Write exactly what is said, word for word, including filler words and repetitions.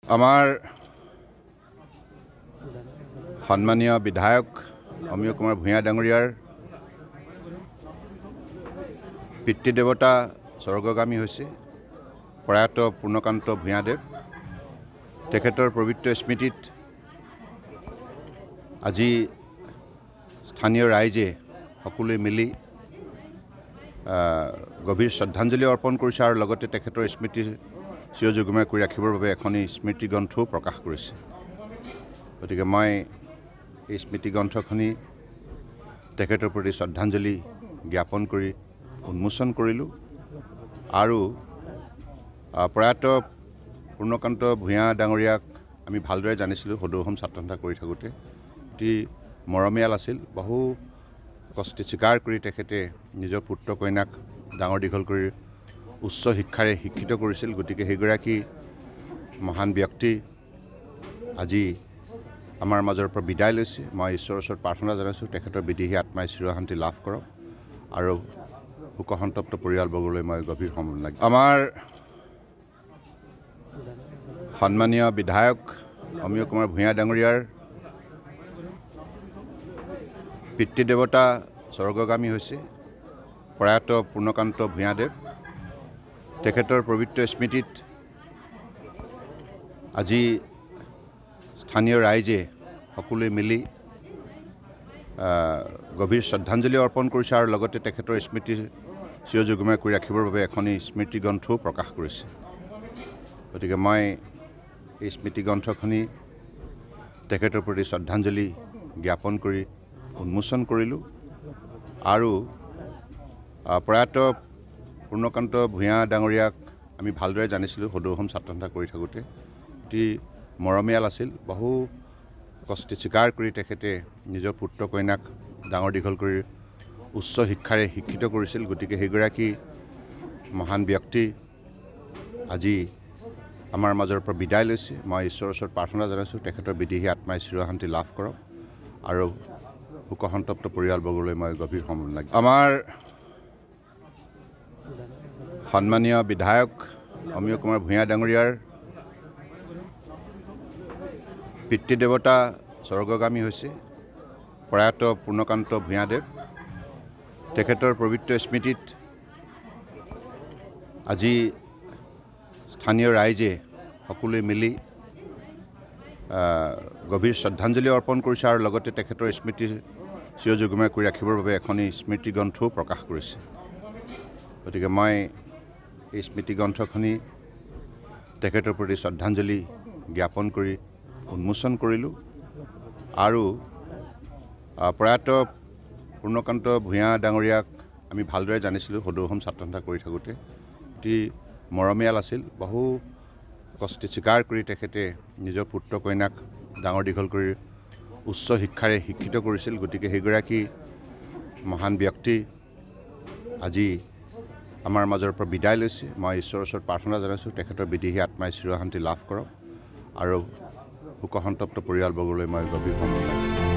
আমাৰ সন্মানীয় বিধায়ক অমিয় কুমাৰ ভূঞা ডাঙৰীয়াৰ পিতৃদেৱতা স্বৰ্গগামী হৈছে প্ৰয়াত পূৰ্ণকান্ত ভূঞাদেৱ। তেখেতৰ পবিত্ৰ স্মৃতিত আজি স্থানীয় ৰাইজে সকলোৱে মিলি গভীৰ শ্ৰদ্ধাঞ্জলি অৰ্পণ কৰিছে আৰু লগতে তেখেতৰ স্মৃতি চিৰযুগমীয়া কৰি ৰাখিবৰ বাবে এখনি স্মৃতি গ্ৰন্থও প্ৰকাশ কৰিছে। গতিকে মই এই স্মৃতি গ্ৰন্থখনি তেখেতৰ প্ৰতি শ্ৰদ্ধাঞ্জলি জ্ঞাপন কৰি উন্মোচন কৰিলোঁ আৰু প্ৰয়াত পূৰ্ণকান্ত ভূঞা ডাঙৰীয়াক আমি ভালদৰে জানিছিলোঁ। সদৌ অসম ছাত্ৰ সন্থা কৰি থাকোঁতে অতি মৰমীয়াল আছিল। বহু কষ্ট স্বীকাৰ কৰি তেখেতে নিজৰ পুত্ৰ কন্যাক ডাঙৰ দীঘল কৰি উচ্চ শিক্ষাৰে শিক্ষিত কৰিছিল। গতিকে সেইগৰাকী মহান ব্যক্তি আজি আমাৰ মাজৰ পৰা বিদায় লৈছে। মই ঈশ্বৰৰ ওচৰত প্ৰাৰ্থনা জনাইছোঁ তেখেতৰ বিদেহী আত্মাই চিৰশান্তি লাভ কৰক আৰু শোকসন্তপ্ত পৰিয়ালবৰ্গলৈ মই গভীৰ সমবেদনা। আমাৰ সন্মানীয় বিধায়ক অমিয় কুমাৰ ভূঞা ডাঙৰীয়াৰ পিতৃদেৱতা স্বৰ্গগামী হৈছে প্ৰয়াত পূৰ্ণকান্ত ভূঞাদেৱ। তেখেতৰ পবিত্ৰ স্মৃতিত আজি স্থানীয় ৰাইজে সকলোৱে মিলি গভীৰ শ্ৰদ্ধাঞ্জলি অৰ্পণ কৰিছে আৰু লগতে তেখেতৰ স্মৃতি চিৰযুগমীয়া কৰি ৰাখিবৰ বাবে এখনি স্মৃতি গ্ৰন্থও প্ৰকাশ কৰিছে। গতিকে মই এই স্মৃতি গ্ৰন্থখনি তেখেতৰ প্ৰতি শ্ৰদ্ধাঞ্জলি জ্ঞাপন কৰি উন্মোচন কৰিলোঁ আৰু প্ৰয়াত পূৰ্ণকান্ত ভূঞা ডাঙৰীয়াক আমি ভালদৰে জানিছিলোঁ। সদৌ অসম ছাত্ৰ সন্থা কৰি থাকোঁতে অতি মৰমীয়াল আছিল। বহু কষ্ট স্বীকাৰ কৰি তেখেতে নিজৰ পুত্ৰ কন্যাক ডাঙৰ দীঘল কৰি উচ্চ শিক্ষাৰে শিক্ষিত কৰিছিল। গতিকে সেইগৰাকী মহান ব্যক্তি আজি আমাৰ মাজৰ পৰা বিদায় লৈছে। মই ঈশ্বৰৰ ওচৰত প্ৰাৰ্থনা জনাইছোঁ তেখেতৰ বিদেহী আত্মাই চিৰশান্তি লাভ কৰক আৰু শোকসন্তপ্ত পৰিয়ালবৰ্গলৈ মই গভীৰ সমবেদনা। আমাৰ সন্মানীয় বিধায়ক অমিয় কুমাৰ ভূঞা ডাঙৰীয়াৰ পিতৃদেৱতা স্বৰ্গগামী হৈছে প্ৰয়াত পূৰ্ণকান্ত ভূঞাদেৱ। তেখেতৰ পবিত্ৰ স্মৃতিত আজি স্থানীয় ৰাইজে সকলোৱে মিলি গভীৰ শ্ৰদ্ধাঞ্জলি অৰ্পণ কৰিছে আৰু লগতে তেখেতৰ স্মৃতি চিৰযুগমীয়া কৰি ৰাখিবৰ বাবে এখনি স্মৃতি গ্ৰন্থও প্ৰকাশ কৰিছে। গতিকে মই এই স্মৃতি গ্ৰন্থখনি তেখেতৰ প্ৰতি শ্ৰদ্ধাঞ্জলি জ্ঞাপন কৰি উন্মোচন কৰিলোঁ আৰু প্ৰয়াত পূৰ্ণকান্ত ভূঞা ডাঙৰীয়াক আমি ভালদৰে জানিছিলোঁ। সদৌ অসম ছাত্ৰ সন্থা কৰি থাকোঁতে অতি মৰমীয়াল আছিল। বহু কষ্ট স্বীকাৰ কৰি তেখেতে নিজৰ পুত্ৰ কন্যাক ডাঙৰ দীঘল কৰি উচ্চ শিক্ষাৰে শিক্ষিত কৰিছিল। গতিকে সেইগৰাকী মহান ব্যক্তি আজি আমাৰ মাজৰ পৰা বিদায় লৈছে। মই ঈশ্বৰৰ ওচৰত প্ৰাৰ্থনা জনাইছোঁ তেখেতৰ বিদেহী আত্মাই চিৰশান্তি লাভ কৰক আৰু শোকসন্তপ্ত পৰিয়ালবৰ্গলৈ মই গভীৰ সমবেদনা।